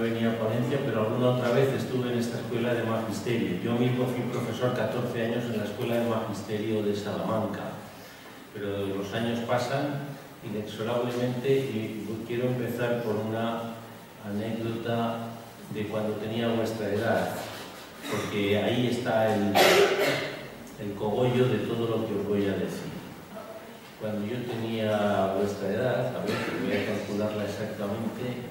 venía a Palencia, pero alguna otra vez estuve en esta escuela de magisterio. Yo mismo fui profesor 14 años en la escuela de magisterio de Salamanca, pero los años pasan inexorablemente y quiero empezar por una anécdota de cuando tenía vuestra edad, porque ahí está el cogollo de todo lo que os voy a decir. Cuando yo tenía vuestra edad, a ver, voy a calcularla exactamente,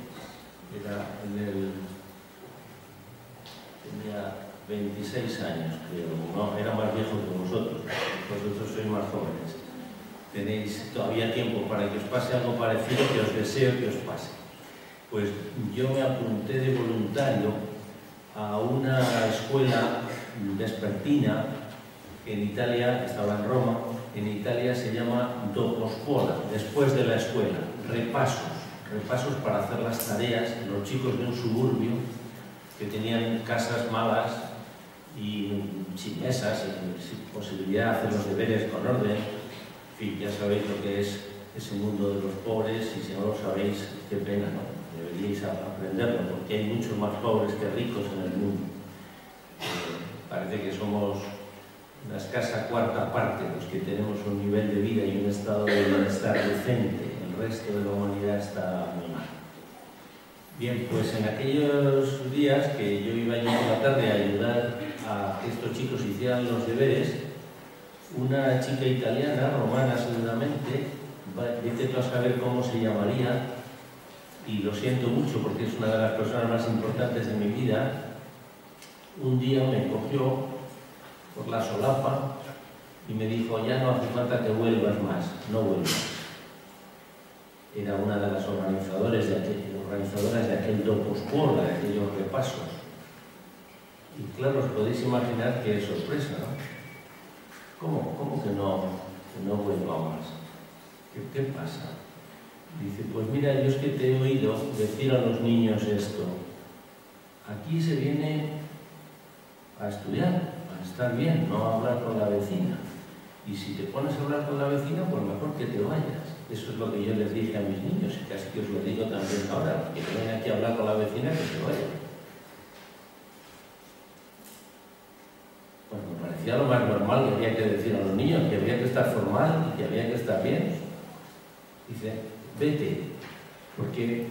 tenía 26 años, creo, no, era más viejo que vosotros sois más jóvenes. Tenéis todavía tiempo para que os pase algo parecido que os deseo que os pase. Pues yo me apunté de voluntario a una escuela vespertina que en Italia, estaba en Roma, en Italia se llama dopo scuola, después de la escuela, repasos para hacer las tareas. Los chicos de un suburbio que tenían casas malas y sin mesas, sin posibilidad de hacer los deberes con orden. En fin, ya sabéis lo que es ese mundo de los pobres, y si no lo sabéis, qué pena, ¿no? Deberíais aprenderlo, porque hay muchos más pobres que ricos en el mundo. Parece que somos una escasa cuarta parte los que tenemos un nivel de vida y un estado de bienestar decente. El resto de la humanidad está muy mal. Bien, pues en aquellos días que yo iba allí por la tarde a ayudar a que estos chicos hicieran los deberes, una chica italiana, romana seguramente, vete tú a saber cómo se llamaría, y lo siento mucho porque es una de las personas más importantes de mi vida, un día me cogió por la solapa y me dijo: ya no hace falta que vuelvas más, no vuelvas. Era una de las organizadoras de aquel dopo scuola, de aquellos repasos. Y claro, os podéis imaginar qué sorpresa, ¿no? ¿Cómo que no vuelva más? ¿Qué pasa? Dice: pues mira, yo es que te he oído decir a los niños esto. Aquí se viene a estudiar, a estar bien, no a hablar con la vecina. Y si te pones a hablar con la vecina, pues mejor que te vayas. Eso es lo que yo les dije a mis niños, y casi que os lo digo también ahora, que vengan aquí a hablar con la vecina, que se vayan. Pues me parecía lo más normal que había que decir a los niños, que había que estar formal y que había que estar bien. Dice: vete, porque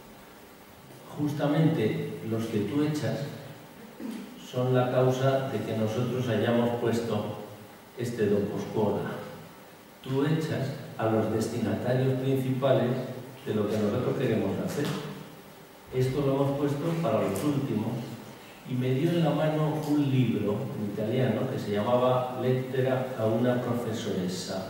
justamente los que tú echas son la causa de que nosotros hayamos puesto este dopo scuola. Tú echas a los destinatarios principales de lo que nosotros queremos hacer. Esto lo hemos puesto para los últimos, y me dio en la mano un libro en italiano que se llamaba Lettera a una professoressa.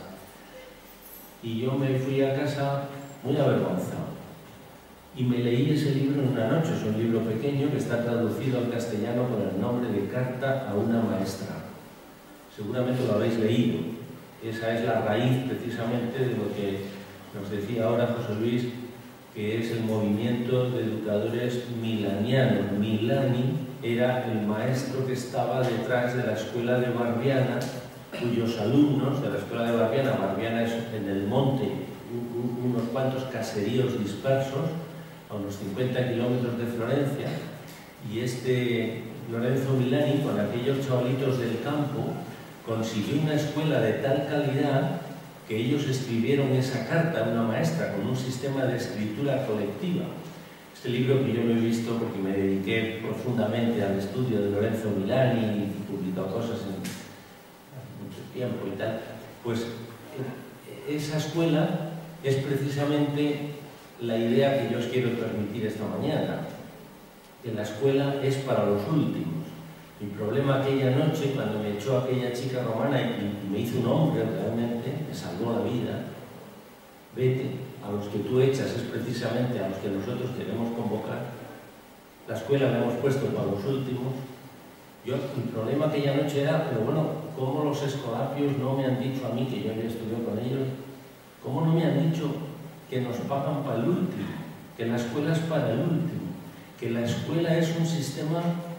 Y yo me fui a casa muy avergonzado y me leí ese libro en una noche. Es un libro pequeño que está traducido al castellano con el nombre de Carta a una maestra. Seguramente lo habéis leído. Esa es la raíz precisamente de lo que nos decía ahora José Luis, que es el movimiento de educadores milanianos. Milani era el maestro que estaba detrás de la escuela de Barbiana, cuyos alumnos de la escuela de Barbiana, Barbiana es en el monte, unos cuantos caseríos dispersos, a unos 50 kilómetros de Florencia, y este Lorenzo Milani, con aquellos chavalitos del campo, consiguió una escuela de tal calidad que ellos escribieron esa carta a una maestra con un sistema de escritura colectiva. Este libro que yo lo he visto porque me dediqué profundamente al estudio de Lorenzo Milani y publicó cosas en mucho tiempo y tal, pues esa escuela es precisamente la idea que yo os quiero transmitir esta mañana, que la escuela es para los últimos. Mi problema aquella noche, cuando me echó aquella chica romana y me hizo un hombre realmente, me salvó la vida. Vete, a los que tú echas es precisamente a los que nosotros queremos convocar. La escuela la hemos puesto para los últimos. Mi problema aquella noche era, pero bueno, ¿cómo los escolapios no me han dicho a mí, que yo había estudiado con ellos, cómo no me han dicho que nos pagan para el último, que la escuela es para el último, que la escuela es un sistema?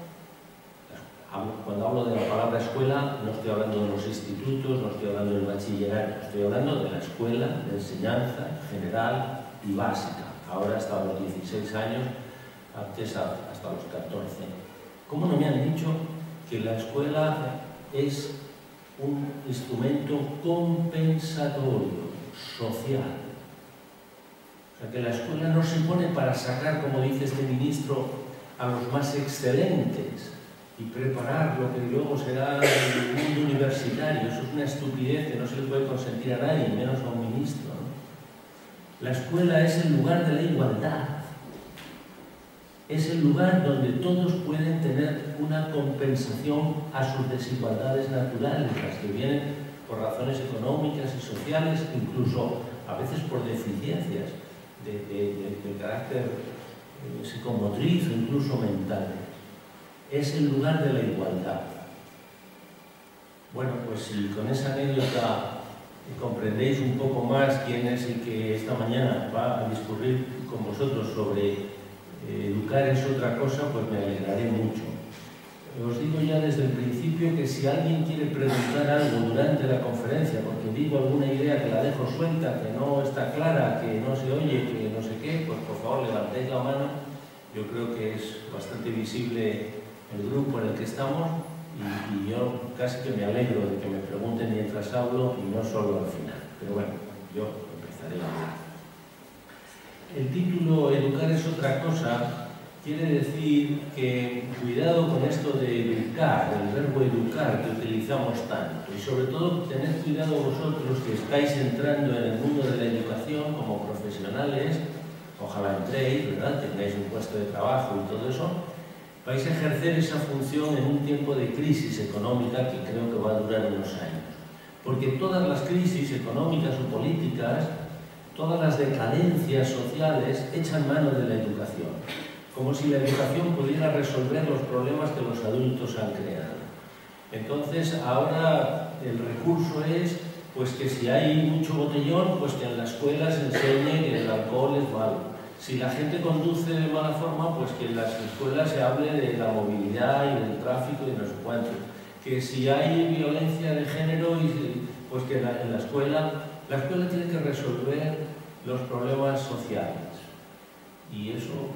Cuando hablo de la palabra escuela, no estoy hablando de los institutos, no estoy hablando del bachillerato, estoy hablando de la escuela de enseñanza general y básica. Ahora, hasta los 16 años, antes hasta los 14. ¿Cómo no me han dicho que la escuela es un instrumento compensatorio, social? O sea, que la escuela no se pone para sacar, como dice este ministro, a los más excelentes y preparar lo que luego será el mundo universitario. Eso es una estupidez que no se le puede consentir a nadie, menos a un ministro, ¿no? La escuela es el lugar de la igualdad. Es el lugar donde todos pueden tener una compensación a sus desigualdades naturales, las que vienen por razones económicas y sociales, incluso a veces por deficiencias de carácter psicomotriz o incluso mental. Es el lugar de la igualdad. Bueno, pues si con esa anécdota comprendéis un poco más quién es el que esta mañana va a discurrir con vosotros sobre educar es otra cosa, pues me alegraré mucho. Os digo ya desde el principio que si alguien quiere preguntar algo durante la conferencia, porque digo alguna idea que la dejo suelta, que no está clara, que no se oye, que no sé qué, pues por favor levantéis la mano. Yo creo que es bastante visible el grupo en el que estamos y yo casi que me alegro de que me pregunten mientras hablo y no solo al final. Pero bueno, yo empezaré a hablar. El título Educar es otra cosa quiere decir que cuidado con esto de educar, el verbo educar que utilizamos tanto, y sobre todo tened cuidado vosotros que estáis entrando en el mundo de la educación como profesionales, ojalá entréis, ¿verdad? Tengáis un puesto de trabajo y todo eso, vais a ejercer esa función en un tiempo de crisis económica que creo que va a durar unos años. Porque todas las crisis económicas o políticas, todas las decadencias sociales echan mano de la educación, como si la educación pudiera resolver los problemas que los adultos han creado. Entonces, ahora el recurso es pues que si hay mucho botellón, pues que en la escuela se enseñe que el alcohol es malo. Si la gente conduce de mala forma, pues que en las escuelas se hable de la movilidad y del tráfico y no sé cuánto. Que si hay violencia de género, pues que en la escuela tiene que resolver los problemas sociales. Y eso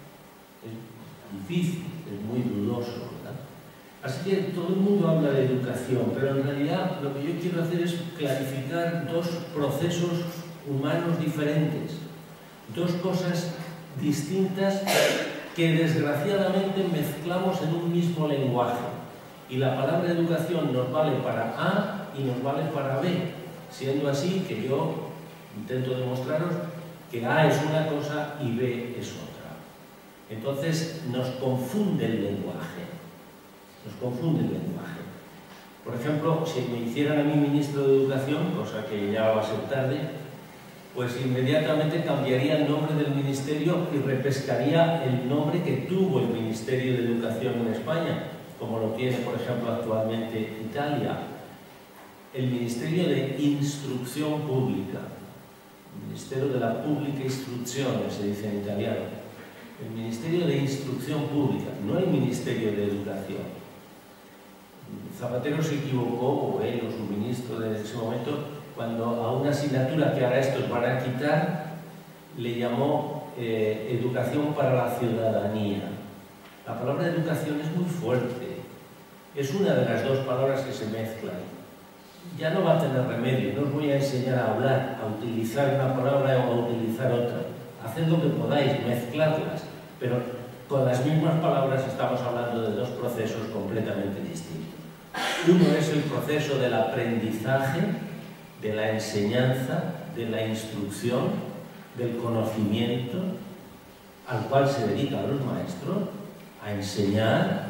es difícil, es muy dudoso, ¿verdad? Así que todo el mundo habla de educación, pero en realidad lo que yo quiero hacer es clarificar dos procesos humanos diferentes, dos cosas distintas que desgraciadamente mezclamos en un mismo lenguaje. Y la palabra educación nos vale para A y nos vale para B, siendo así que yo intento demostraros que A es una cosa y B es otra. Entonces nos confunde el lenguaje. Nos confunde el lenguaje. Por ejemplo, si me hicieran a mí ministro de Educación, cosa que ya va a ser tarde, pues inmediatamente cambiaría el nombre del ministerio y repescaría el nombre que tuvo el Ministerio de Educación en España, como lo tiene, por ejemplo, actualmente Italia. El Ministerio de Instrucción Pública, el Ministerio de la Pubblica Istruzione, se dice en italiano. El Ministerio de Instrucción Pública, no el Ministerio de Educación. Zapatero se equivocó, o él o su ministro de ese momento, cuando a una asignatura que ahora estos van a quitar, le llamó Educación para la Ciudadanía. La palabra educación es muy fuerte, es una de las dos palabras que se mezclan. Ya no va a tener remedio, no os voy a enseñar a hablar, a utilizar una palabra o a utilizar otra. Haced lo que podáis, mezcladlas, pero con las mismas palabras estamos hablando de dos procesos completamente distintos. Uno es el proceso del aprendizaje, de la enseñanza, de la instrucción, del conocimiento, al cual se dedican los maestros, a enseñar.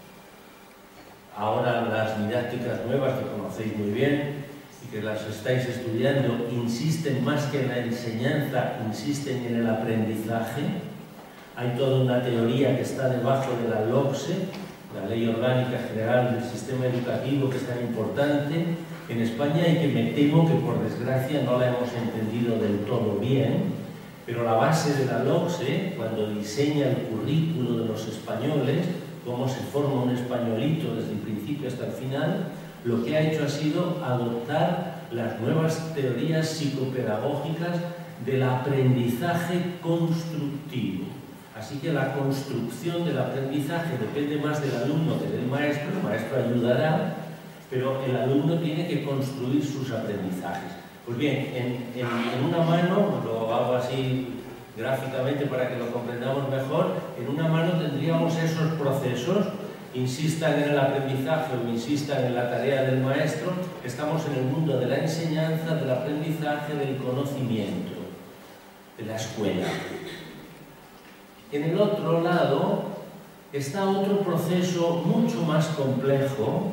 Ahora las didácticas nuevas que conocéis muy bien y que las estáis estudiando insisten más que en la enseñanza, insisten en el aprendizaje. Hay toda una teoría que está debajo de la LOCSE, la Ley Orgánica General del Sistema Educativo, que es tan importante en España y que me temo que por desgracia no la hemos entendido del todo bien, pero la base de la LOCSE, cuando diseña el currículo de los españoles, cómo se forma un españolito desde el principio hasta el final, lo que ha hecho ha sido adoptar las nuevas teorías psicopedagógicas del aprendizaje constructivo. Así que la construcción del aprendizaje depende más del alumno que del maestro. El maestro ayudará, pero el alumno tiene que construir sus aprendizajes. Pues bien, en una mano, lo hago así gráficamente para que lo comprendamos mejor, en una mano tendríamos esos procesos, insistan en el aprendizaje o insistan en la tarea del maestro. Estamos en el mundo de la enseñanza, del aprendizaje, del conocimiento, de la escuela. En el otro lado está otro proceso mucho más complejo,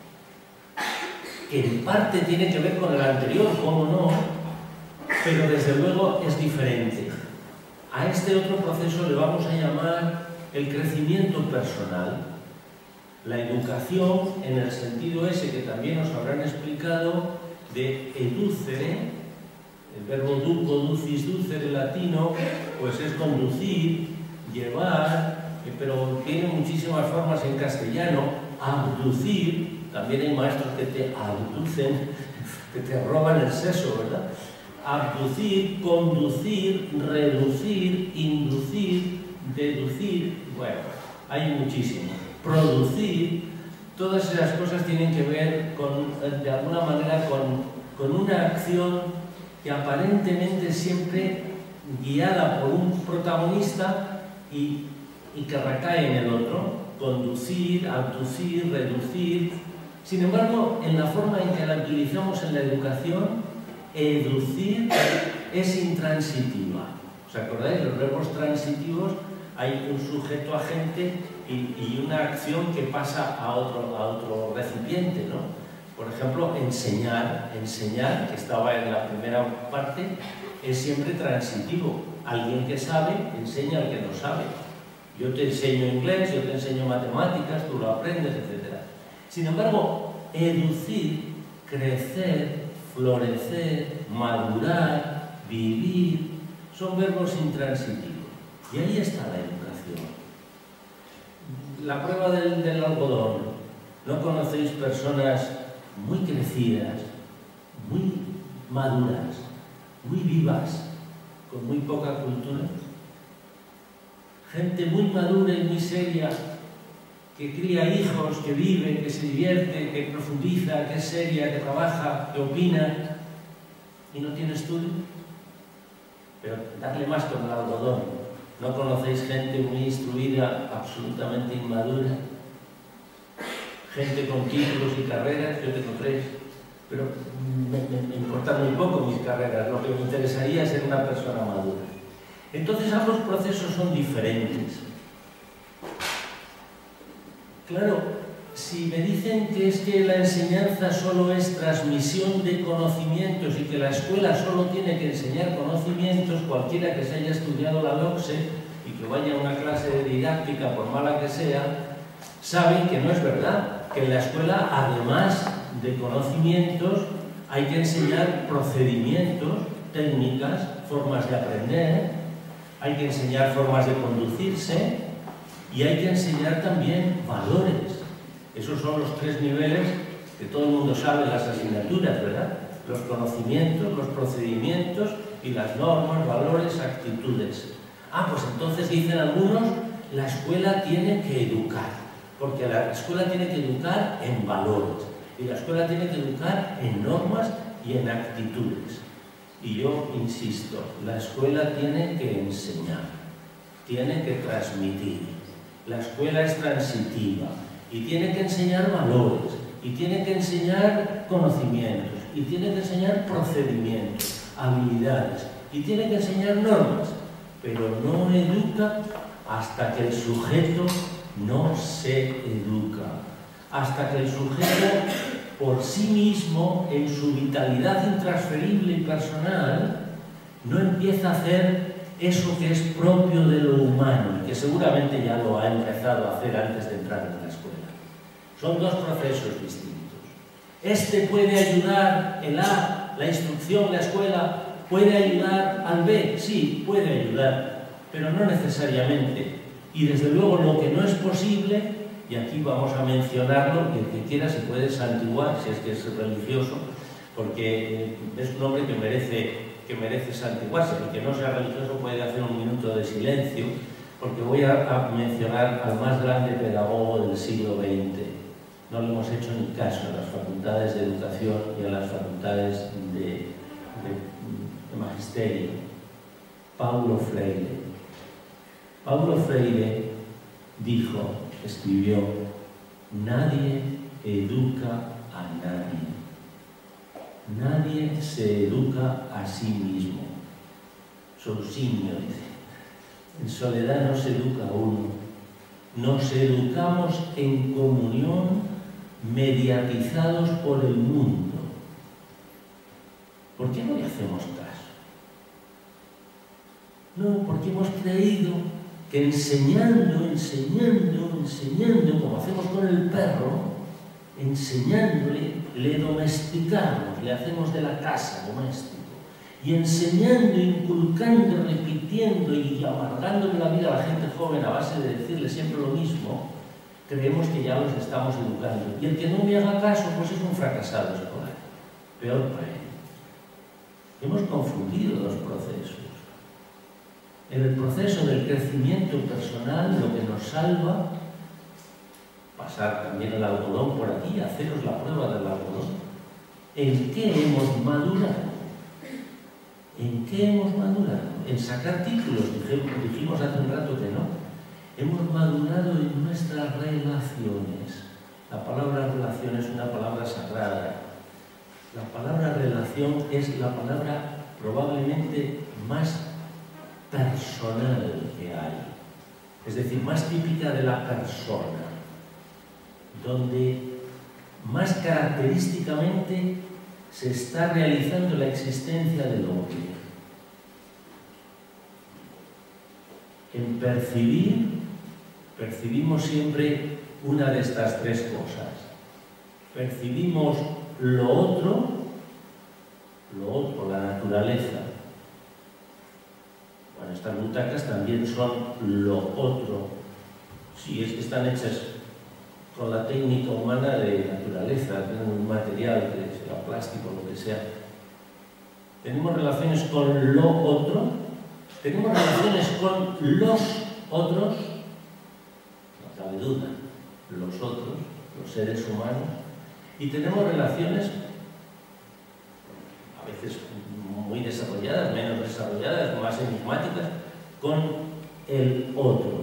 que en parte tiene que ver con el anterior, cómo no, pero desde luego es diferente. A este otro proceso le vamos a llamar el crecimiento personal. La educación, en el sentido ese que también os habrán explicado, de educere, el verbo duco, ducis, ducere latino, pues es conducir, llevar, pero tiene muchísimas formas en castellano. Abducir, también hay maestros que te abducen, que te roban el seso, ¿verdad? Abducir, conducir, reducir, inducir, deducir, bueno, hay muchísimo. Producir, todas esas cosas tienen que ver con, de alguna manera, con una acción que aparentemente siempre guiada por un protagonista y que recae en el otro. Conducir, abducir, reducir. Sin embargo, en la forma en que la utilizamos en la educación, educir es intransitiva. ¿Os acordáis? Los verbos transitivos, hay un sujeto agente y una acción que pasa a otro recipiente, ¿no? Por ejemplo, enseñar, que estaba en la primera parte, es siempre transitivo. Alguien que sabe enseña al que no sabe. Yo te enseño inglés, yo te enseño matemáticas, tú lo aprendes, etc. Sin embargo, educir, crecer, florecer, madurar, vivir, son verbos intransitivos. Y ahí está la educación. La prueba del algodón. ¿No conocéis personas muy crecidas, muy maduras, muy vivas, con muy poca cultura? Gente muy madura y muy seria, que cría hijos, que vive, que se divierte, que profundiza, que es seria, que trabaja, que opina, y no tiene estudio. Pero darle más con el algodón. ¿No conocéis gente muy instruida, absolutamente inmadura? Gente con títulos y carreras, yo tengo 3, pero me importan muy poco mis carreras. Lo que me interesaría es ser una persona madura. Entonces ambos procesos son diferentes. Claro, si me dicen que es que la enseñanza solo es transmisión de conocimientos y que la escuela solo tiene que enseñar conocimientos, cualquiera que se haya estudiado la LOCSE y que vaya a una clase de didáctica, por mala que sea, saben que no es verdad, que en la escuela, además de conocimientos, hay que enseñar procedimientos, técnicas, formas de aprender, hay que enseñar formas de conducirse y hay que enseñar también valores. Esos son los 3 niveles que todo el mundo sabe en las asignaturas, ¿verdad? Los conocimientos, los procedimientos y las normas, valores, actitudes. Ah, pues entonces dicen algunos, la escuela tiene que educar, porque la escuela tiene que educar en valores y la escuela tiene que educar en normas y en actitudes. Y yo insisto, la escuela tiene que enseñar, tiene que transmitir. La escuela es transitiva y tiene que enseñar valores, y tiene que enseñar conocimientos, y tiene que enseñar procedimientos, habilidades, y tiene que enseñar normas, pero no educa hasta que el sujeto no se educa, hasta que el sujeto por sí mismo, en su vitalidad intransferible y personal, no empieza a hacer eso que es propio de lo humano y que seguramente ya lo ha empezado a hacer antes de entrar en la escuela. Son 2 procesos distintos. Este puede ayudar, el A, la instrucción, la escuela, puede ayudar al B, sí, puede ayudar, pero no necesariamente. Y desde luego lo que no es posible, y aquí vamos a mencionarlo, y el que quiera se puede santiguar, si es que es religioso, porque es un hombre que merece santiguarse. El que no sea religioso puede hacer un minuto de silencio porque voy a mencionar al más grande pedagogo del siglo XX. No le hemos hecho ni caso a las facultades de educación y a las facultades de magisterio. Paulo Freire. Paulo Freire dijo, escribió: nadie educa a nadie. Nadie se educa a sí mismo. Solzhenitsyn dice: en soledad no se educa a uno. Nos educamos en comunión, mediatizados por el mundo. ¿Por qué no le hacemos caso? No, porque hemos creído que enseñando, como hacemos con el perro, enseñándole, le domesticamos, le hacemos de la casa doméstico. Y enseñando, inculcando, repitiendo y amargándole la vida a la gente joven a base de decirle siempre lo mismo, creemos que ya los estamos educando. Y el que no me haga caso, pues es un fracasado escolar. Peor para él. Hemos confundido los procesos. En el proceso del crecimiento personal, lo que nos salva, pasar también el algodón por aquí, haceros la prueba del algodón. ¿En qué hemos madurado? ¿En qué hemos madurado? En sacar títulos, dijimos hace un rato que no. Hemos madurado en nuestras relaciones. La palabra relación es una palabra sagrada. La palabra relación es la palabra probablemente más personal que hay. Es decir, más típica de la persona. Donde más característicamente se está realizando la existencia del hombre. En percibimos siempre una de estas tres cosas. Percibimos lo otro, la naturaleza. Bueno, estas butacas también son lo otro. Sí, es que están hechas con la técnica humana de naturaleza, tienen un material que sea plástico, lo que sea. Tenemos relaciones con lo otro, tenemos relaciones con los otros, no cabe duda, los otros, los seres humanos, y tenemos relaciones a veces muy desarrolladas, menos desarrolladas, más enigmáticas, con el otro,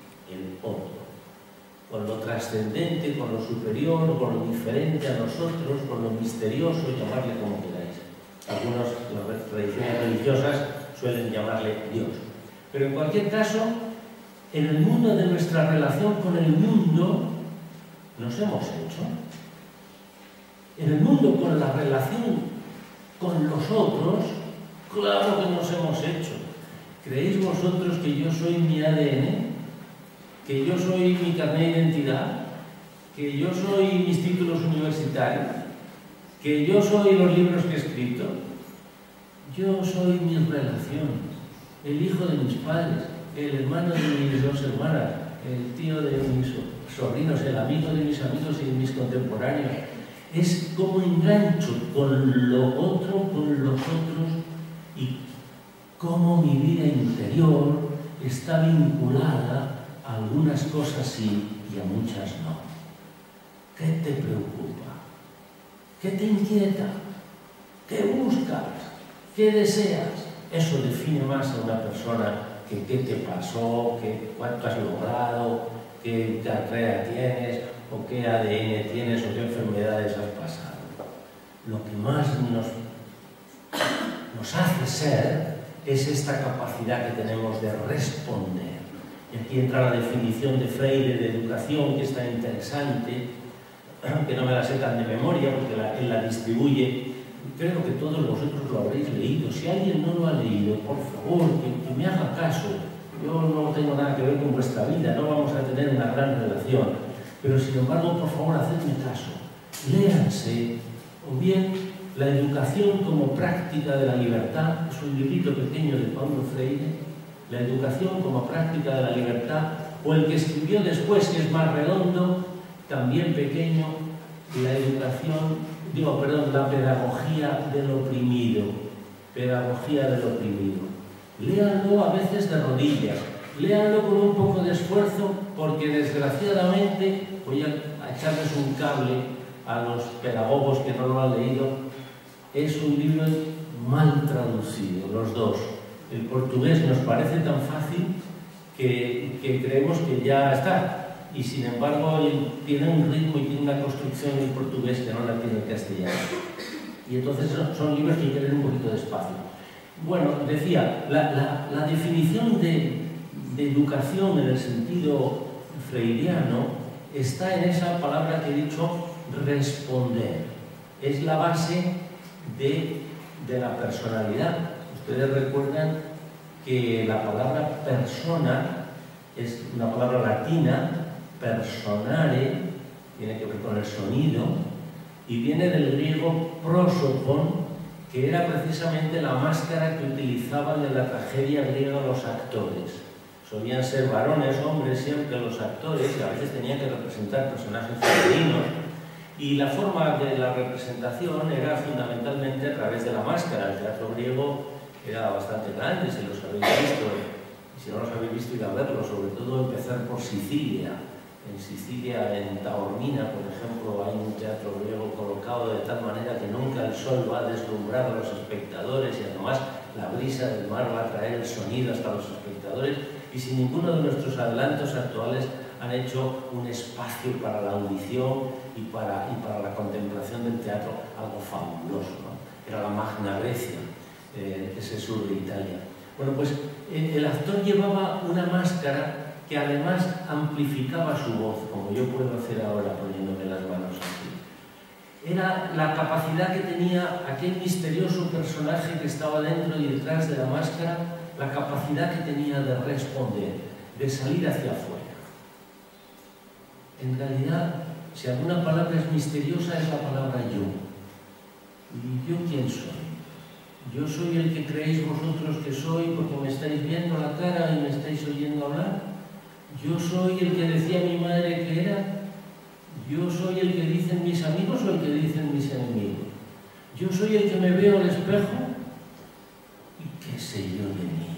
con lo trascendente, con lo superior, con lo diferente a nosotros, con lo misterioso, llamarle como queráis. Algunas las tradiciones religiosas suelen llamarle Dios. Pero en cualquier caso, en el mundo de nuestra relación con el mundo, nos hemos hecho. En el mundo con la relación con los otros, claro que nos hemos hecho. ¿Creéis vosotros que yo soy mi ADN? ¿Que yo soy mi carnet de identidad? ¿Que yo soy mis títulos universitarios? ¿Que yo soy los libros que he escrito? Yo soy mis relaciones, el hijo de mis padres, el hermano de mis dos hermanas, el tío de mis sobrinos, el amigo de mis amigos y mis contemporáneos. Es como engancho con lo otro, con los otros, y cómo mi vida interior está vinculada a algunas cosas sí y a muchas no. ¿Qué te preocupa? ¿Qué te inquieta? ¿Qué buscas? ¿Qué deseas? Eso define más a una persona que qué te pasó, cuánto has logrado, qué carrera tienes, o qué ADN tienes, o qué enfermedades has pasado. Lo que más nos hace ser es esta capacidad que tenemos de responder. Y aquí entra la definición de Freire de educación, que es tan interesante, que no me la sé tan de memoria, porque él la distribuye. Creo que todos vosotros lo habréis leído. Si alguien no lo ha leído, por favor, que me haga caso. Yo no tengo nada que ver con vuestra vida, no vamos a tener una gran relación. Pero sin embargo, por favor, hacedme caso. Léanse, o bien La educación como práctica de la libertad, es un librito pequeño de Paulo Freire, La educación como práctica de la libertad, o el que escribió después, que es más redondo, también pequeño, la pedagogía del oprimido. Pedagogía del oprimido. Léanlo a veces de rodillas, léanlo con un poco de esfuerzo, porque desgraciadamente, voy a echarles un cable a los pedagogos que no lo han leído, es un libro mal traducido, los dos. El portugués nos parece tan fácil que creemos que ya está, y sin embargo tiene un ritmo y tiene una construcción en portugués que no la tiene el castellano. Y entonces son libros que hay que leer un poquito despacio. Bueno, decía, la definición de educación en el sentido freiriano está en esa palabra que he dicho, responder. Es la base de la personalidad. Ustedes recuerdan que la palabra persona es una palabra latina, personare, tiene que ver con el sonido, y viene del griego prosopon, que era precisamente la máscara que utilizaban en la tragedia griega los actores. Solían ser varones, hombres siempre los actores, y a veces tenían que representar personajes femeninos, y la forma de la representación era fundamentalmente a través de la máscara. El teatro griego era bastante grande, si los habéis visto, y si no los habéis visto, ir a verlo, sobre todo empezar por Sicilia. En Sicilia, en Taormina, por ejemplo, hay un teatro griego colocado de tal manera que nunca el sol va a deslumbrar a los espectadores, y además la brisa del mar va a traer el sonido hasta los espectadores, y sin ninguno de nuestros adelantos actuales han hecho un espacio para la audición y para la contemplación del teatro, algo fabuloso, ¿no? Era la Magna Grecia, ese sur de Italia. Bueno, pues el actor llevaba una máscara que además amplificaba su voz, como yo puedo hacer ahora poniéndome las manos aquí. Era la capacidad que tenía aquel misterioso personaje que estaba dentro y detrás de la máscara, la capacidad que tenía de responder, de salir hacia afuera. En realidad, si alguna palabra es misteriosa, es la palabra yo. ¿Y yo quién soy? Yo soy el que creéis vosotros que soy porque me estáis viendo la cara y me estáis oyendo hablar. Yo soy el que decía mi madre que era. Yo soy el que dicen mis amigos o el que dicen mis enemigos. Yo soy el que me veo al espejo. ¿Y qué sé yo de mí?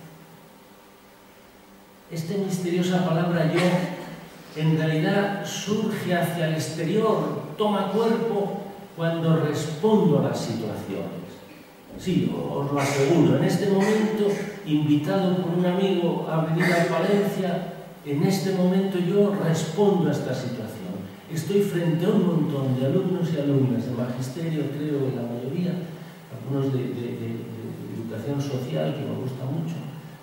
Esta misteriosa palabra yo en realidad surge hacia el exterior, toma cuerpo cuando respondo a las situaciones. Sí, os lo aseguro, en este momento, invitado por un amigo a venir a Palencia, en este momento yo respondo a esta situación. Estoy frente a un montón de alumnos y alumnas de magisterio, creo en la mayoría, algunos de educación social, que me gusta mucho.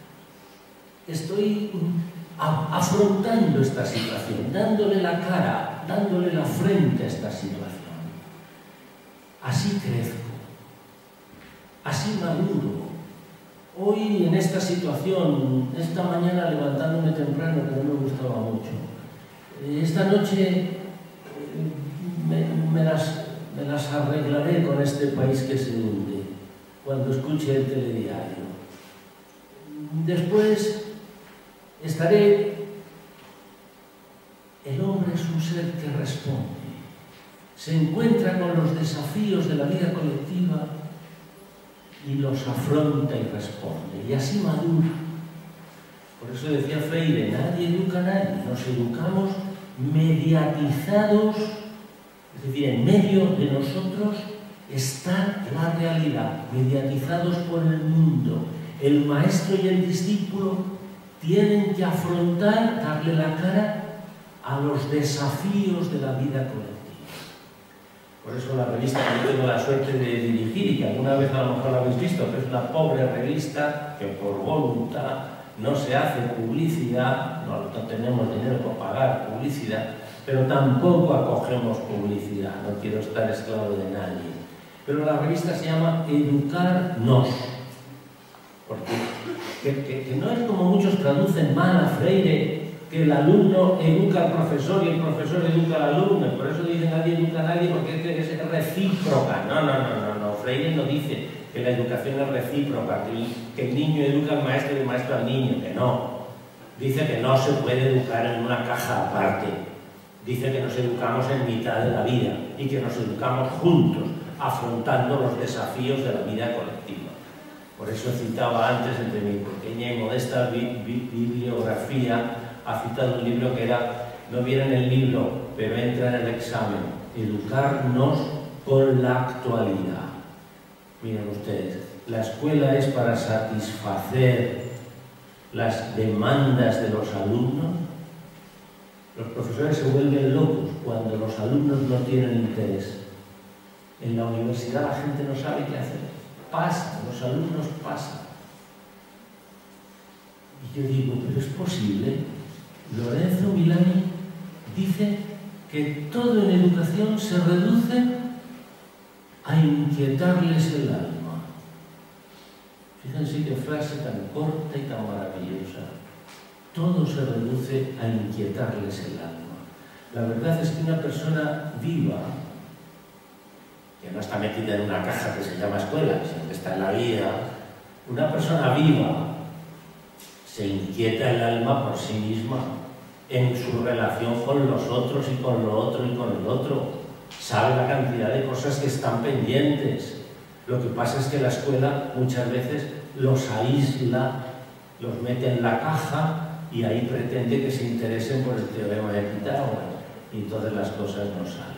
Estoy afrontando esta situación, dándole la cara, dándole la frente a esta situación. Así crezco, así maduro. Hoy en esta situación, esta mañana levantándome temprano, que no me gustaba mucho, esta noche me las arreglaré con este país que se hunde, cuando escuche el telediario. Después estaré. El hombre es un ser que responde, se encuentra con los desafíos de la vida colectiva y los afronta y responde, y así madura. Por eso decía Freire, nadie educa a nadie, nos educamos mediatizados, es decir, en medio de nosotros está la realidad, mediatizados por el mundo. El maestro y el discípulo tienen que afrontar, darle la cara a los desafíos de la vida colectiva. Por eso la revista que yo tengo la suerte de dirigir, y que alguna vez a lo mejor la habéis visto, que es una pobre revista que por voluntad no se hace publicidad, no tenemos dinero para pagar publicidad, pero tampoco acogemos publicidad, no quiero estar esclavo de nadie. Pero la revista se llama Educarnos, porque que no es como muchos traducen mal a Freire, que el alumno educa al profesor y el profesor educa al alumno, por eso dice nadie educa a nadie, porque es recíproca. No, Freire no dice que la educación es recíproca, que el niño educa al maestro y el maestro al niño, que no. Dice que no se puede educar en una caja aparte, dice que nos educamos en mitad de la vida y que nos educamos juntos, afrontando los desafíos de la vida colectiva. Por eso citaba antes, entre mi pequeña y modesta bibliografía, ha citado un libro que era, no viene en el libro, pero entra en el examen, Educarnos con la actualidad. Miren ustedes, la escuela es para satisfacer las demandas de los alumnos. Los profesores se vuelven locos cuando los alumnos no tienen interés. En la universidad la gente no sabe qué hacer. Pasan, los alumnos pasan. Y yo digo, ¿pero es posible? Lorenzo Milani dice que todo en educación se reduce a inquietarles el alma. Fíjense qué frase tan corta y tan maravillosa. Todo se reduce a inquietarles el alma. La verdad es que una persona viva, que no está metida en una caja que se llama escuela, sino que está en la vida, una persona viva se inquieta el alma por sí misma, en su relación con los otros y con lo otro y con el otro. Sabe la cantidad de cosas que están pendientes. Lo que pasa es que la escuela muchas veces los aísla, los mete en la caja y ahí pretende que se interesen por el teorema de Pitágoras. Y entonces las cosas no salen.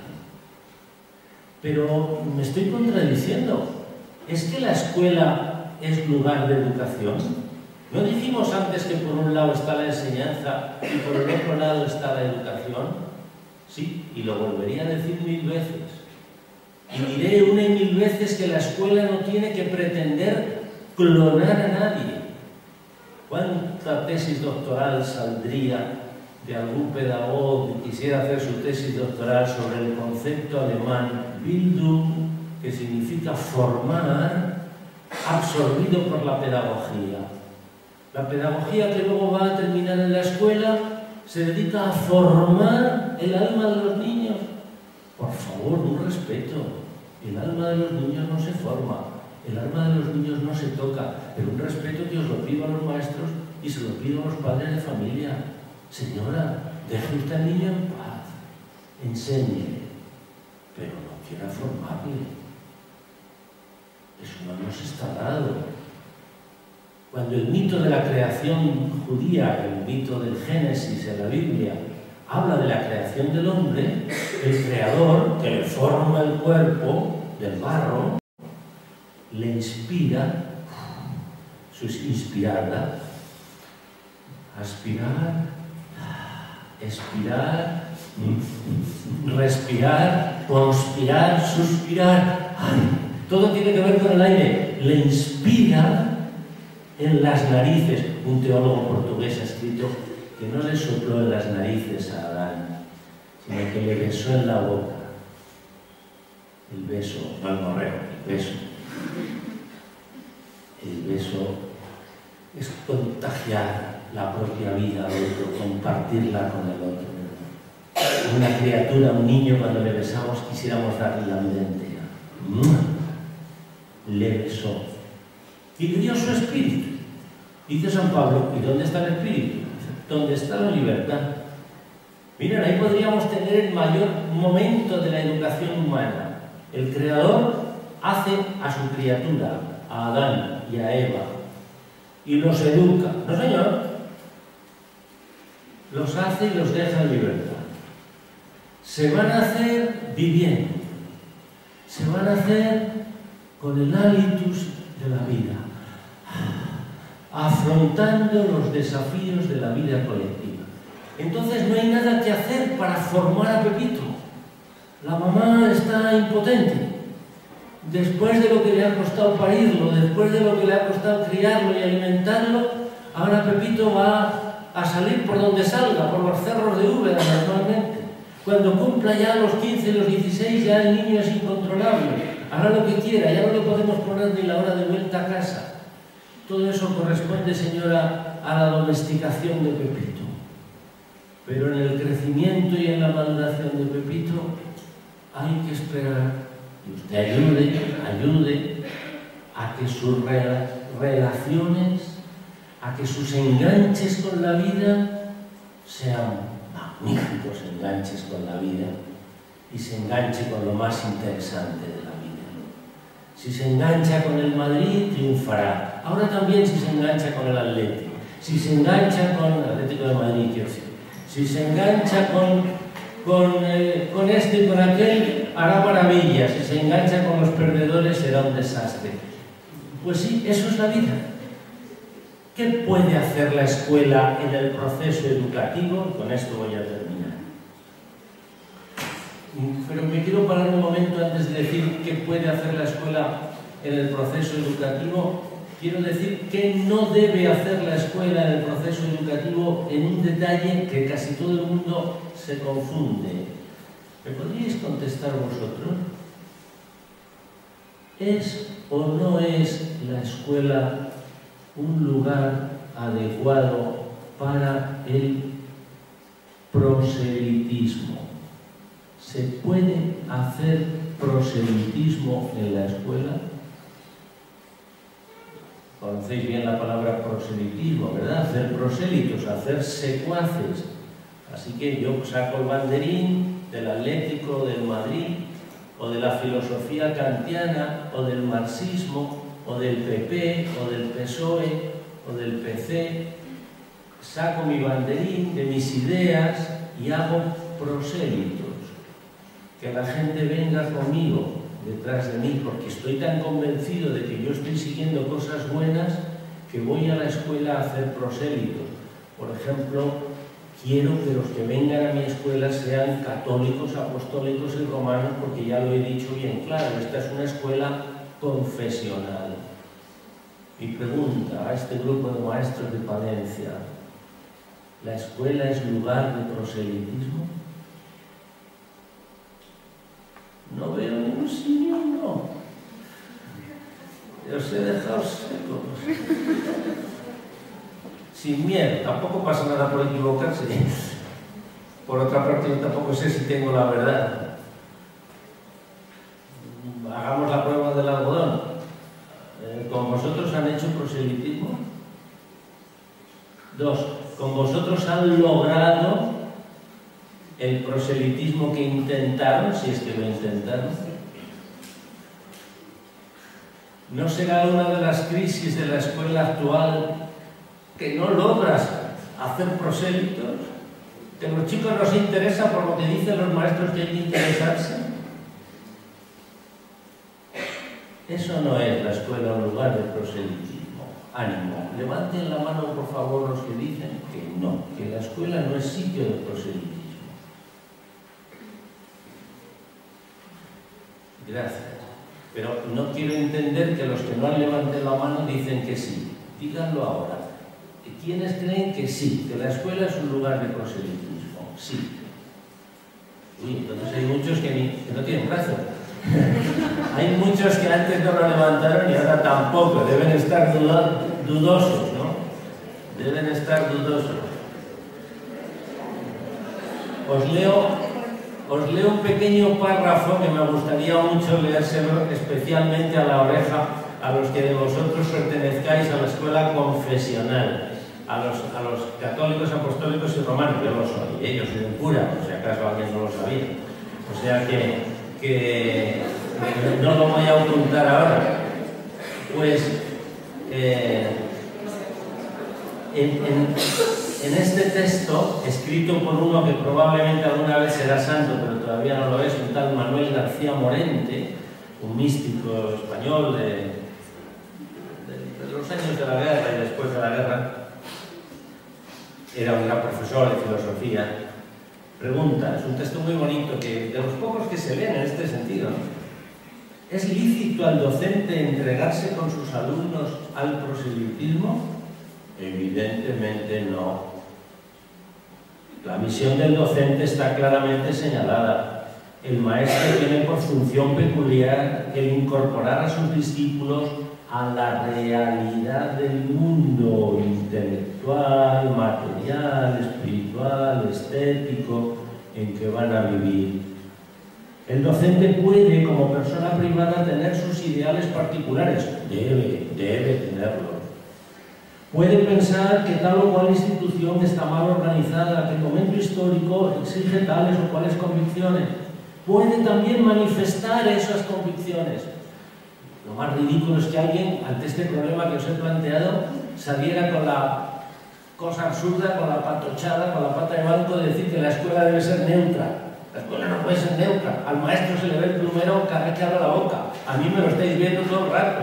Pero me estoy contradiciendo. ¿Es que la escuela es lugar de educación? ¿No dijimos antes que por un lado está la enseñanza y por el otro lado está la educación? Sí, y lo volvería a decir 1000 veces. Y diré 1 y 1000 veces que la escuela no tiene que pretender clonar a nadie. ¿Cuánta tesis doctoral saldría de algún pedagogo que quisiera hacer su tesis doctoral sobre el concepto alemán Bildung, que significa formar, absorbido por la pedagogía? La pedagogía que luego va a terminar en la escuela se dedica a formar el alma de los niños. Por favor, un respeto. El alma de los niños no se forma, el alma de los niños no se toca, pero un respeto que os lo pido a los maestros y se lo pido a los padres de familia. Señora, deje usted al niño en paz, enséñele, pero no quiera formarle. Eso no nos está dado. Cuando el mito de la creación judía, el mito del Génesis en la Biblia, habla de la creación del hombre, el creador, que le forma el cuerpo del barro, le inspira, eso es inspirarla, aspirar, expirar, respirar, conspirar, suspirar. Ay, todo tiene que ver con el aire. Le inspira en las narices. Un teólogo portugués ha escrito que no le sopló en las narices a Adán, sino que le besó en la boca. El beso, no el morreo, el beso. El beso es contagiar la propia vida al otro, compartirla con el otro. Una criatura, un niño, cuando le besamos, quisiéramos darle la vida entera. Le besó. Y le dio su espíritu. Dice San Pablo, ¿y dónde está el espíritu? ¿Dónde está la libertad? Miren, ahí podríamos tener el mayor momento de la educación humana. El Creador hace a su criatura, a Adán y a Eva, y los educa. No, señor. Los hace y los deja en libertad. Se van a hacer viviendo. Se van a hacer con el hábitus de la vida, afrontando los desafíos de la vida colectiva. Entonces no hay nada que hacer para formar a Pepito. La mamá está impotente. Después de lo que le ha costado parirlo, después de lo que le ha costado criarlo y alimentarlo, ahora Pepito va a salir por donde salga, por los cerros de Úbeda normalmente. Cuando cumpla ya los 15, los 16, ya el niño es incontrolable. Hará lo que quiera, ya no le podemos poner ni la hora de vuelta a casa. Todo eso corresponde, señora, a la domesticación de Pepito. Pero en el crecimiento y en la maduración de Pepito hay que esperar que usted ayude a que sus relaciones, a que sus enganches con la vida sean magníficos enganches con la vida y se enganche con lo más interesante de la vida. Si se engancha con el Madrid, triunfará. Ahora también si se engancha con el Atlético. Si se engancha con el Atlético de Madrid, quiero decir. Si se engancha con este y con aquel, hará maravillas. Si se engancha con los perdedores, será un desastre. Pues sí, eso es la vida. ¿Qué puede hacer la escuela en el proceso educativo? Con esto voy a terminar. Pero me quiero parar un momento antes de decir qué puede hacer la escuela en el proceso educativo. Quiero decir qué no debe hacer la escuela en el proceso educativo en un detalle que casi todo el mundo se confunde. ¿Me podríais contestar vosotros? ¿Es o no es la escuela un lugar adecuado para el proselitismo? ¿Se puede hacer proselitismo en la escuela? Conocéis bien la palabra proselitismo, ¿verdad? Hacer prosélitos, hacer secuaces. Así que yo saco el banderín del Atlético, del Madrid, o de la filosofía kantiana, o del marxismo, o del PP, o del PSOE, o del PC. Saco mi banderín de mis ideas y hago prosélitos. Que la gente venga conmigo, detrás de mí, porque estoy tan convencido de que yo estoy siguiendo cosas buenas que voy a la escuela a hacer prosélitos. Por ejemplo, quiero que los que vengan a mi escuela sean católicos, apostólicos y romanos, porque ya lo he dicho bien claro, esta es una escuela confesional. Mi pregunta a este grupo de maestros de Palencia: ¿la escuela es lugar de proselitismo? No veo ni un sí ni un no. Os he dejado secos. Sin miedo, tampoco pasa nada por equivocarse. Por otra parte, yo tampoco sé si tengo la verdad. Hagamos la prueba del algodón. ¿Con vosotros han hecho proselitismo? 2. ¿Con vosotros han logrado el proselitismo que intentaron, si es que lo intentaron? ¿No será una de las crisis de la escuela actual que no logras hacer prosélitos? ¿Que a los chicos no se interesa por lo que dicen los maestros que hay que interesarse? Eso no es la escuela un lugar de proselitismo. Ánimo, levanten la mano por favor los que dicen que no, que la escuela no es sitio de proselitismo. Gracias. Pero no quiero entender que los que no han levantado la mano dicen que sí. Díganlo ahora. ¿Quiénes creen que sí? Que la escuela es un lugar de proselitismo. Sí. Uy, entonces hay muchos que no tienen razón. Hay muchos que antes no lo levantaron y ahora tampoco. Deben estar dudosos, ¿no? Deben estar dudosos. Os leo un pequeño párrafo que me gustaría mucho leérselo, especialmente a la oreja, a los que de vosotros pertenezcáis a la escuela confesional, a los católicos, apostólicos y romanos. Yo lo soy, yo soy un cura, por si acaso alguien no lo sabía. O sea que no lo voy a ocultar ahora. Pues en este texto, escrito por uno que probablemente alguna vez será santo, pero todavía no lo es, un tal Manuel García Morente, un místico español de los años de la guerra y después de la guerra, era un gran profesor de filosofía. Pregunta, es un texto muy bonito, que de los pocos que se leen en este sentido, ¿no? ¿Es lícito al docente entregarse con sus alumnos al proselitismo? Evidentemente no. La misión del docente está claramente señalada. El maestro tiene por función peculiar el incorporar a sus discípulos a la realidad del mundo intelectual, material, espiritual, estético en que van a vivir. El docente puede, como persona privada, tener sus ideales particulares. Debe tenerlos. Puede pensar que tal o cual institución está mal organizada, que el momento histórico exige tales o cuales convicciones. Puede también manifestar esas convicciones. Lo más ridículo es que alguien, ante este problema que os he planteado, saliera con la cosa absurda, con la patochada, con la pata de banco de decir que la escuela debe ser neutra. La escuela no puede ser neutra. Al maestro se le ve el plumero cada vez que abre la boca. A mí me lo estáis viendo todo el rato.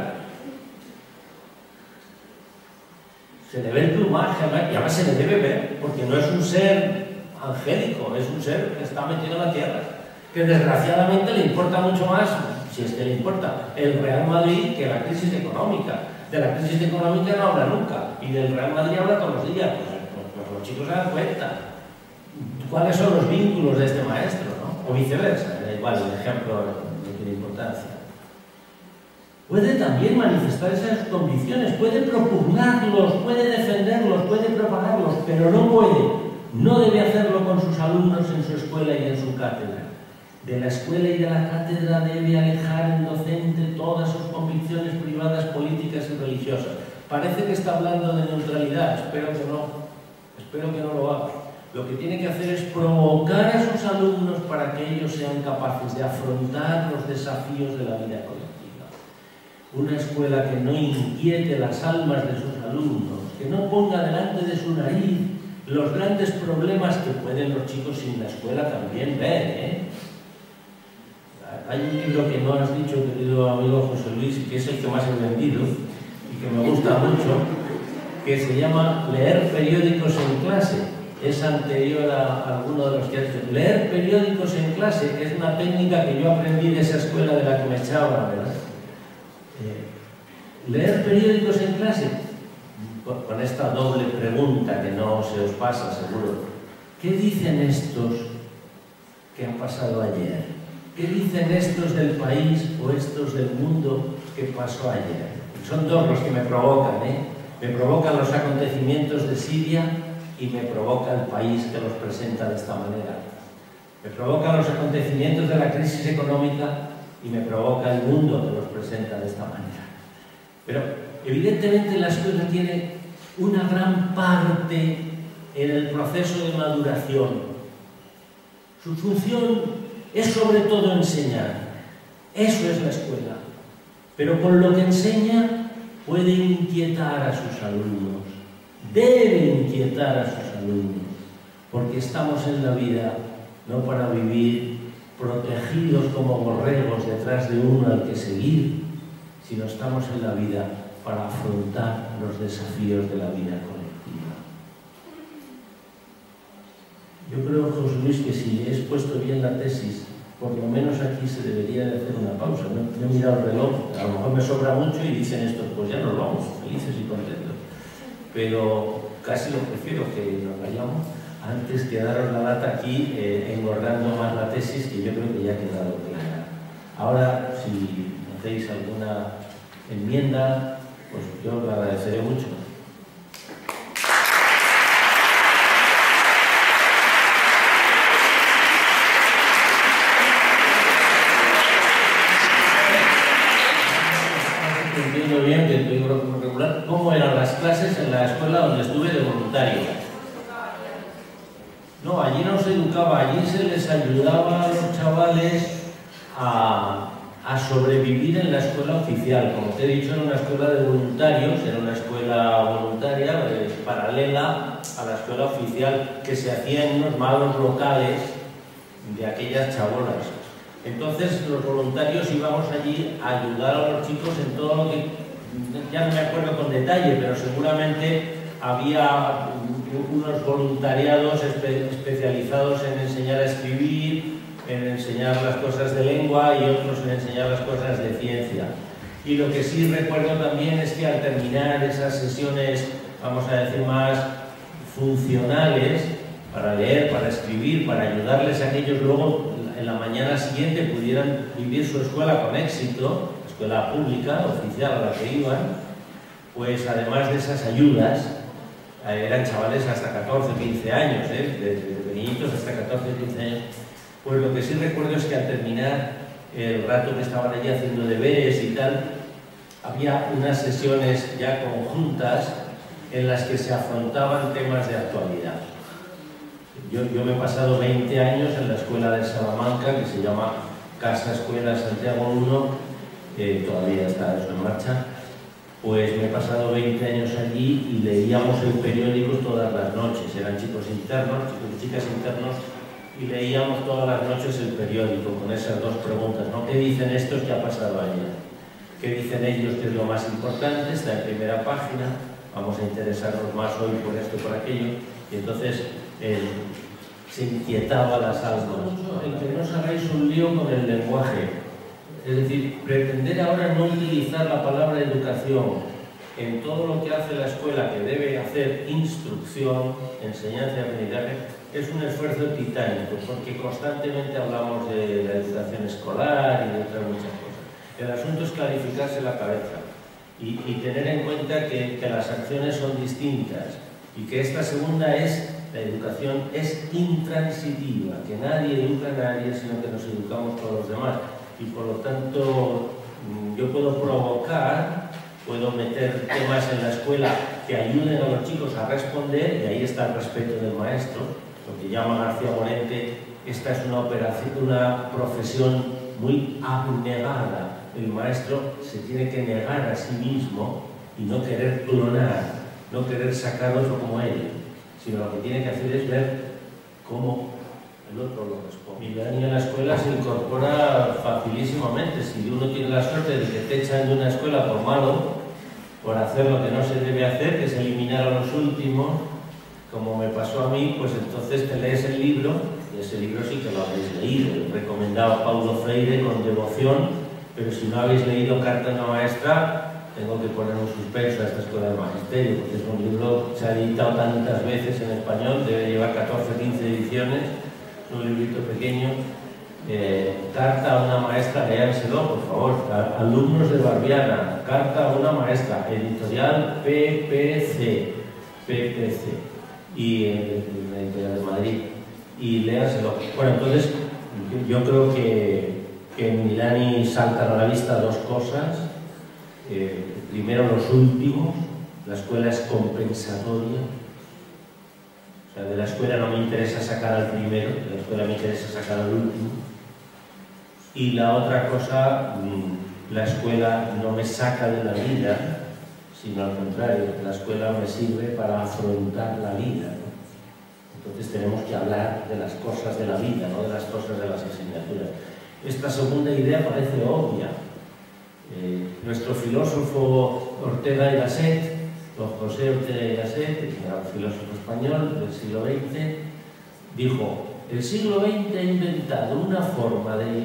Se le ve el plumaje, y además se le debe ver, porque no es un ser angélico, es un ser que está metido en la tierra, que desgraciadamente le importa mucho más, si es que le importa, el Real Madrid que la crisis económica. De la crisis económica no habla nunca, y del Real Madrid habla todos los días. Pues los chicos se dan cuenta cuáles son los vínculos de este maestro, ¿no? O viceversa, da igual, el ejemplo no tiene importancia. Puede también manifestar esas convicciones, puede propugnarlos, puede defenderlos, puede propagarlos, pero no debe hacerlo con sus alumnos en su escuela y en su cátedra. De la escuela y de la cátedra debe alejar el docente todas sus convicciones privadas, políticas y religiosas. Parece que está hablando de neutralidad, espero que no lo haga. Lo que tiene que hacer es provocar a sus alumnos para que ellos sean capaces de afrontar los desafíos de la vida colectiva. Una escuela que no inquiete las almas de sus alumnos, que no ponga delante de su nariz los grandes problemas que pueden los chicos sin la escuela también ver, ¿eh? Hay un libro que no has dicho, querido amigo José Luis, que es el que más he vendido y que me gusta mucho, que se llama Leer periódicos en clase. Es anterior a alguno de los que has dicho. Leer periódicos en clase es una técnica que yo aprendí de esa escuela de la que me echaban, ¿verdad? Leer periódicos en clase, con esta doble pregunta que no se os pasa seguro. ¿Qué dicen estos que han pasado ayer? ¿Qué dicen estos del país o estos del mundo que pasó ayer? Son dos los que me provocan, ¿eh? Me provocan los acontecimientos de Siria y me provoca el país que los presenta de esta manera. Me provocan los acontecimientos de la crisis económica y me provoca el mundo que los presenta de esta manera. Pero evidentemente la escuela tiene una gran parte en el proceso de maduración. Su función es sobre todo enseñar. Eso es la escuela. Pero con lo que enseña puede inquietar a sus alumnos. Debe inquietar a sus alumnos. Porque estamos en la vida no para vivir protegidos como borregos detrás de uno al que seguir, sino estamos en la vida para afrontar los desafíos de la vida colectiva. Yo creo, José Luis, que si he expuesto bien la tesis, por lo menos aquí se debería de hacer una pausa. No he mirado el reloj, a lo mejor me sobra mucho y dicen esto, pues ya nos vamos, felices y contentos. Pero casi lo prefiero que nos vayamos antes que daros la lata aquí engordando más la tesis, que yo creo que ya ha quedado clara. Ahora, si hacéis alguna enmienda, pues yo lo agradeceré mucho. Entiendo bien que estoy regular. ¿Cómo eran las clases en la escuela donde estuve de voluntario? No, allí no se educaba, allí se les ayudaba a los chavales a sobrevivir en la escuela oficial. Como te he dicho, era una escuela de voluntarios, era una escuela voluntaria paralela a la escuela oficial que se hacía en unos malos locales de aquellas chabolas. Entonces los voluntarios íbamos allí a ayudar a los chicos en todo lo que, ya no me acuerdo con detalle, pero seguramente había unos voluntariados especializados en enseñar a escribir, en enseñar las cosas de lengua y otros en enseñar las cosas de ciencia. Y lo que sí recuerdo también es que al terminar esas sesiones, vamos a decir, más funcionales, para leer, para escribir, para ayudarles a que ellos luego en la mañana siguiente pudieran vivir su escuela con éxito, escuela pública, oficial a la que iban, pues además de esas ayudas, eran chavales hasta 14, 15 años, desde pequeñitos hasta 14, 15 años, pues lo que sí recuerdo es que al terminar el rato que estaban allí haciendo deberes y tal, había unas sesiones ya conjuntas en las que se afrontaban temas de actualidad. Yo me he pasado 20 años en la escuela de Salamanca, que se llama Casa Escuela Santiago I, todavía está eso en marcha, pues me he pasado 20 años allí y leíamos el periódico todas las noches. Eran chicos internos, chicos y chicas internos, y leíamos todas las noches el periódico con esas dos preguntas, ¿no? ¿Qué dicen estos que ha pasado ayer? ¿Qué dicen ellos que es lo más importante? Está en primera página, vamos a interesarnos más hoy por esto y por aquello. Y entonces se inquietaba las almas. En que no os hagáis un lío con el lenguaje. Es decir, pretender ahora no utilizar la palabra educación en todo lo que hace la escuela, que debe hacer instrucción, enseñanza y aprendizaje, es un esfuerzo titánico, porque constantemente hablamos de la educación escolar y de otras muchas cosas. El asunto es clarificarse la cabeza y tener en cuenta que las acciones son distintas y que esta segunda es, la educación es intransitiva, que nadie educa a nadie, sino que nos educamos todos los demás. Y por lo tanto, yo puedo provocar, puedo meter temas en la escuela que ayuden a los chicos a responder, y ahí está el respeto del maestro, lo que llama García Morente, esta es una profesión muy abnegada. El maestro se tiene que negar a sí mismo y no querer clonar, no querer sacar otro como él, sino lo que tiene que hacer es ver cómo el otro lo responde. Milani en la escuela se incorpora facilísimamente. Si uno tiene la suerte de que te echan de una escuela por malo, por hacer lo que no se debe hacer, que es eliminar a los últimos, como me pasó a mí, pues entonces te lees el libro, y ese libro sí que lo habéis leído. Recomendado a Paulo Freire con devoción, pero si no habéis leído Carta a una maestra, tengo que poner un suspenso a esta escuela de magisterio, porque es un libro que se ha editado tantas veces en español, debe llevar 14 o 15 ediciones. Un librito pequeño, Carta a una maestra, léanselo, por favor, alumnos de Barbiana, Carta a una maestra, editorial PPC, y la editorial de Madrid, y léanselo. Bueno, entonces, yo creo que en Milani saltan a la vista dos cosas. Primero, los últimos, la escuela es compensatoria. De la escuela no me interesa sacar al primero, de la escuela me interesa sacar al último. Y la otra cosa, la escuela no me saca de la vida, sino al contrario, la escuela me sirve para afrontar la vida, ¿no? Entonces tenemos que hablar de las cosas de la vida, no de las cosas de las asignaturas. Esta segunda idea parece obvia. Nuestro filósofo Ortega y Gasset, don José Ortega y Gasset, que era un filósofo español del siglo XX, dijo: el siglo XX ha inventado una forma de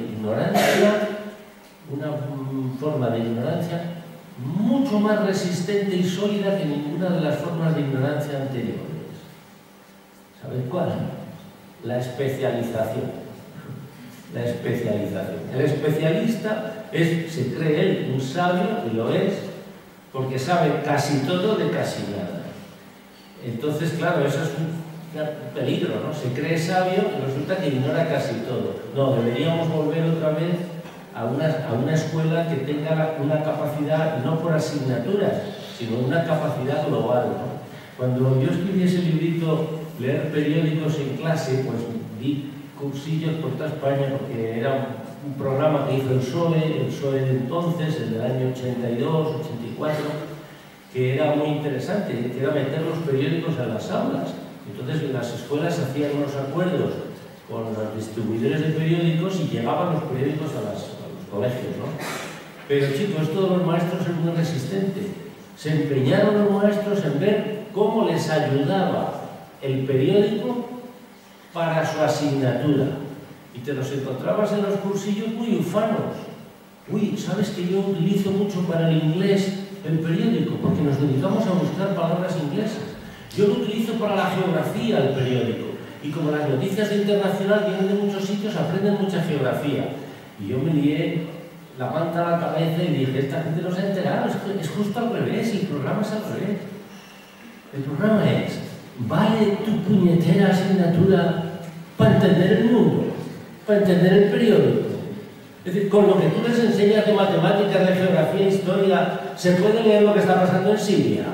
ignorancia mucho más resistente y sólida que ninguna de las formas de ignorancia anteriores. ¿Sabéis cuál? La especialización. La especialización. El especialista se cree él un sabio, y lo es, porque sabe casi todo de casi nada. Entonces, claro, eso es un peligro, ¿no? Se cree sabio y resulta que ignora casi todo. No, deberíamos volver otra vez a una escuela que tenga una capacidad, no por asignaturas, sino una capacidad global, ¿no? Cuando yo escribí ese librito, leer periódicos en clase, pues di cursillos por toda España, porque era un programa que hizo el PSOE de entonces, en el año 82, 84, que era muy interesante, que era meter los periódicos en las aulas. Entonces en las escuelas hacían unos acuerdos con los distribuidores de periódicos y llegaban los periódicos a los colegios, ¿no? Pero chicos, todos los maestros eran muy resistentes. Se empeñaron los maestros en ver cómo les ayudaba el periódico para su asignatura. Y te los encontrabas en los cursillos muy ufanos. Uy, ¿sabes que yo utilizo mucho para el inglés el periódico? Porque nos dedicamos a buscar palabras inglesas. Yo lo utilizo para la geografía el periódico. Y como las noticias de internacional vienen de muchos sitios, aprenden mucha geografía. Y yo me lié la manta a la cabeza y dije: esta gente no se ha enterado, es justo al revés, el programa es al revés. El programa es: ¿vale tu puñetera asignatura para entender el mundo? Para entender el periódico. Es decir, con lo que tú les enseñas de matemáticas, de geografía, historia, ¿se puede leer lo que está pasando en Siria?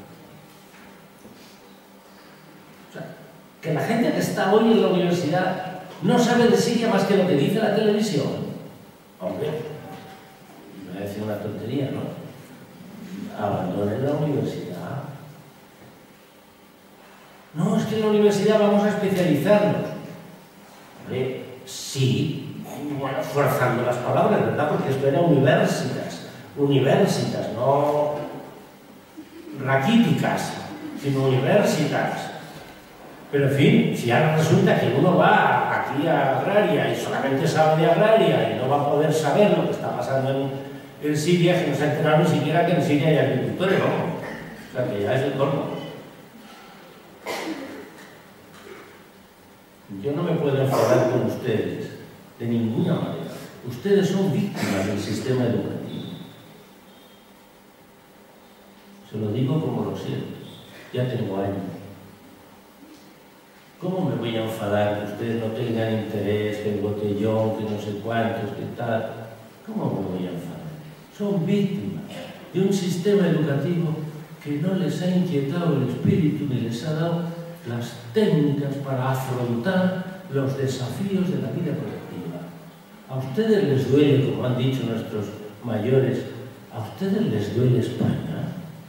O sea, que la gente que está hoy en la universidad no sabe de Siria más que lo que dice la televisión. Hombre, voy a decir una tontería, ¿no? Abandonen la universidad. No, es que en la universidad vamos a especializarnos. Hombre, sí, bueno, forzando las palabras, ¿verdad? Porque esto era universitas, no raquíticas, sino universitas. Pero en fin, si ahora resulta que uno va aquí a Agraria y solamente sabe de Agraria y no va a poder saber lo que está pasando en Siria, que no se ha enterado ni siquiera que en Siria hay agricultores, ¿no? O sea, que ya es el colmo. Yo no me puedo enfadar con ustedes, de ninguna manera. Ustedes son víctimas del sistema educativo. Se lo digo como lo siento. Ya tengo años. ¿Cómo me voy a enfadar que ustedes no tengan interés, que el botellón, que no sé cuántos, que tal? ¿Cómo me voy a enfadar? Son víctimas de un sistema educativo que no les ha inquietado el espíritu ni les ha dado las técnicas para afrontar los desafíos de la vida colectiva. ¿A ustedes les duele, como han dicho nuestros mayores, a ustedes les duele España?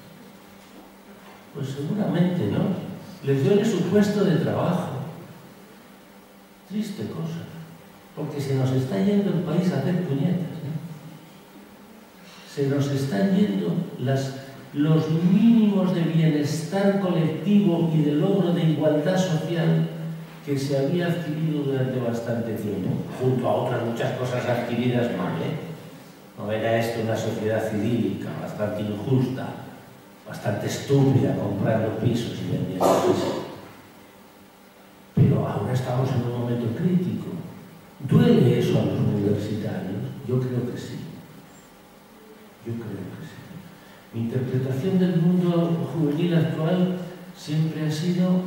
Pues seguramente no. Les duele su puesto de trabajo. Triste cosa, porque se nos está yendo el país a hacer puñetas, ¿no? Se nos están yendo los mínimos de bienestar colectivo y de logro de igualdad social que se había adquirido durante bastante tiempo, junto a otras muchas cosas adquiridas mal, ¿eh? No era esto una sociedad idílica, bastante injusta, bastante estúpida, comprando pisos y vendiendo pisos. Pero ahora estamos en un momento crítico. ¿Duele eso a los universitarios? Yo creo que sí. Yo creo que sí. Mi interpretación del mundo juvenil actual siempre ha sido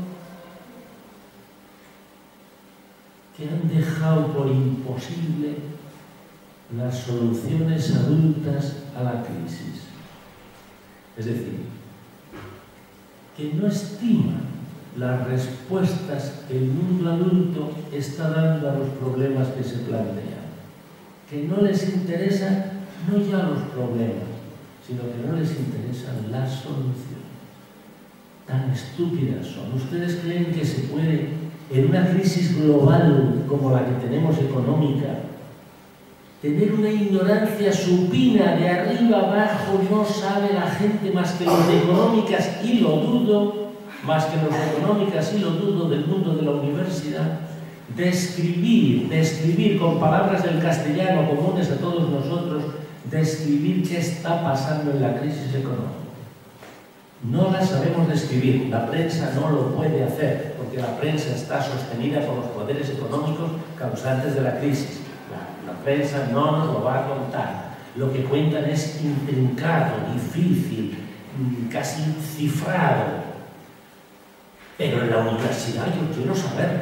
que han dejado por imposible las soluciones adultas a la crisis. Es decir, que no estiman las respuestas que el mundo adulto está dando a los problemas que se plantean. Que no les interesan no ya los problemas, sino que no les interesan las soluciones. Tan estúpidas son. ¿Ustedes creen que se puede, en una crisis global como la que tenemos económica, tener una ignorancia supina de arriba abajo? No sabe la gente más que los de económicas, y lo dudo, más que los de económicas, y lo dudo, del mundo de la universidad, describir con palabras del castellano comunes a todos nosotros, describir qué está pasando en la crisis económica. No la sabemos describir, la prensa no lo puede hacer, porque la prensa está sostenida por los poderes económicos causantes de la crisis. La prensa no nos lo va a contar. Lo que cuentan es intrincado, difícil, casi cifrado. Pero en la universidad yo quiero saberlo.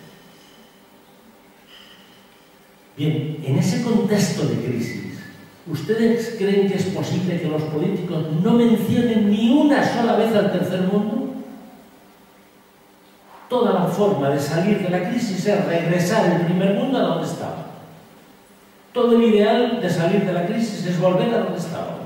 Bien, en ese contexto de crisis, ¿ustedes creen que es posible que los políticos no mencionen ni una sola vez al tercer mundo? Toda la forma de salir de la crisis es regresar el primer mundo a donde estaba. Todo el ideal de salir de la crisis es volver a donde estábamos.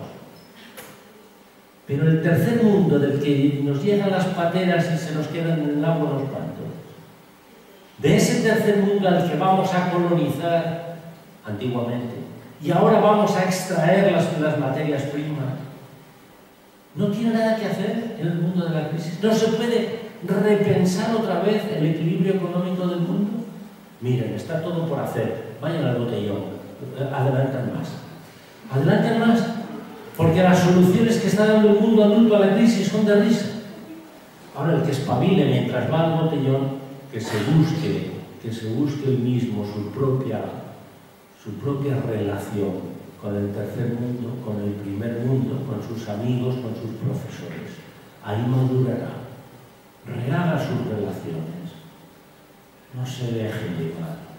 Pero el tercer mundo, del que nos llegan las pateras y se nos quedan en el agua los cuantos, de ese tercer mundo al que vamos a colonizar antiguamente, y ahora vamos a extraer las materias primas, no tiene nada que hacer en el mundo de la crisis. No se puede repensar otra vez el equilibrio económico del mundo. Miren, está todo por hacer, vayan al botellón, adelantan más, porque las soluciones que está dando el mundo adulto a la crisis son de risa. Ahora, el que espabile mientras va al botellón, que se busque él mismo su propia relación con el tercer mundo, con el primer mundo, con sus amigos, con sus profesores. Ahí madurará, rehaga sus relaciones, no se deje llevar.